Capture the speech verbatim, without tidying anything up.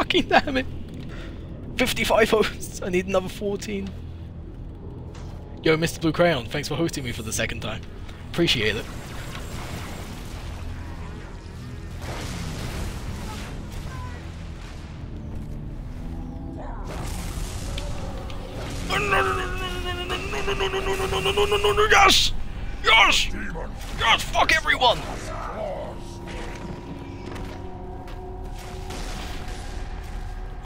Fucking damn it! fifty-five hosts. I need another fourteen. Yo, Mister Blue Crayon, thanks for hosting me for the second time. Appreciate it. Yes! Yes! Yes! Fuck everyone!